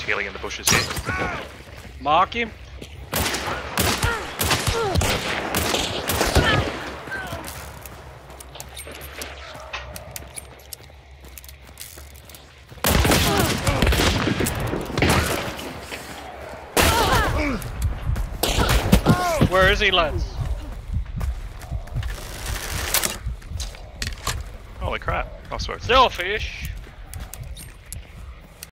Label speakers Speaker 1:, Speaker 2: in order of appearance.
Speaker 1: healing in the bushes here.
Speaker 2: Mark him. Where is he, lads?
Speaker 1: Holy crap! I swear.
Speaker 2: Selfish.